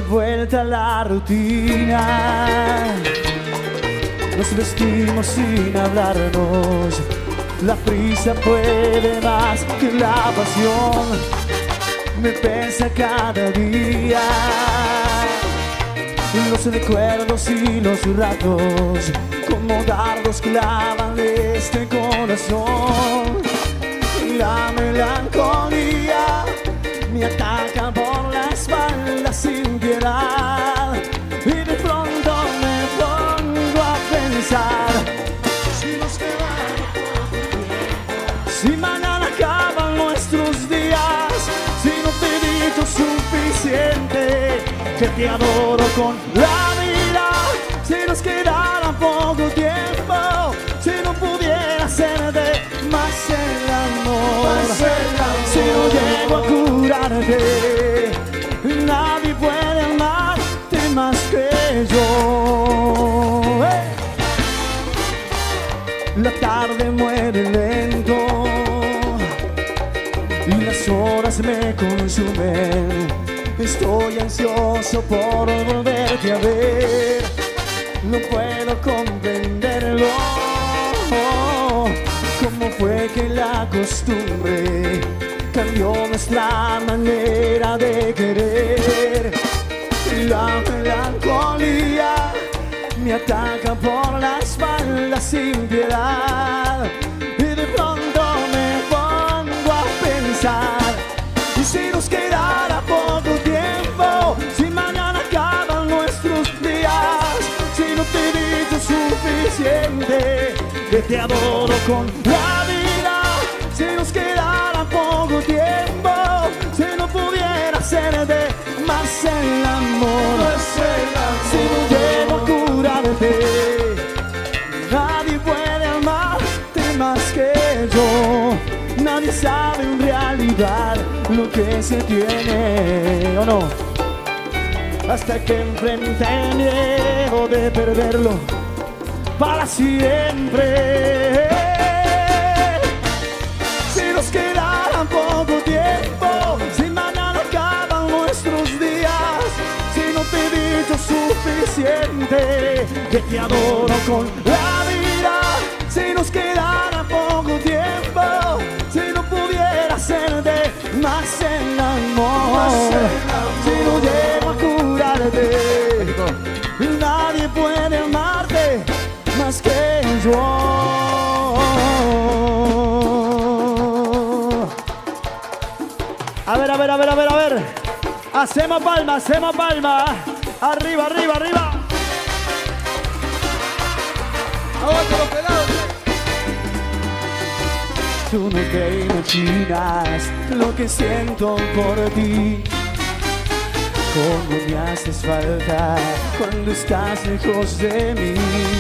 vuelta a la rutina. Nos vestimos sin hablarnos. La prisa puede más que la pasión. Me pesa cada día. Los recuerdos y los ratos como dardos clavan este corazón. La melancolía me ataca por la espalda sin piedad. Y de pronto me pongo a pensar: si nos quedamos poco tiempo, si mañana acaban nuestros días, si no te he dicho suficiente que te adoro con la vida, si nos quedara poco tiempo, si no pudiera ser de más el amor, si no llego a curarte, nadie puede amarte más que yo. La tarde muere lento y las horas me consumen. Estoy ansioso por volverte a ver. No puedo comprenderlo. ¿Cómo fue que la costumbre cambió nuestra manera de querer? La melancolía me ataca por la espalda sin piedad. Y de pronto me pongo a pensar: ¿y si nos quedara poco tiempo? Si mañana acaban nuestros días, si no te he dicho suficiente que te adoro con la vida, si nos quedara poco tiempo, si no pudiera ser de más el amor, si no llego a curarte, nadie puede amarte más que yo. Nadie sabe en realidad lo que se tiene, ¿o no? Hasta que enfrente el miedo de perderlo para siempre. Si nos quedara poco tiempo, si mañana acaban nuestros días, si no te he dicho suficiente que te adoro con la vida, si nos quedara poco tiempo, si no pudiera ser de más el amor, si no llego a curarte, nadie puede amarte más que yo. A ver, hacemos palma, arriba, arriba, arriba. ¡Aguanta los pelados! Tú no te imaginas lo que siento por ti, cómo me haces falta cuando estás lejos de mí.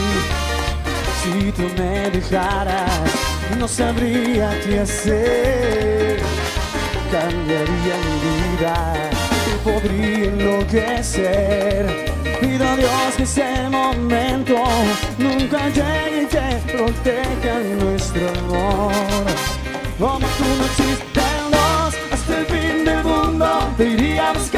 Si tú me dejaras, no sabría qué hacer, cambiaría mi vida y podría enloquecer. Pido a Dios que ese momento nunca llegue y que proteja nuestro amor. Como tú no existes, hasta el fin del mundo te iría a buscar.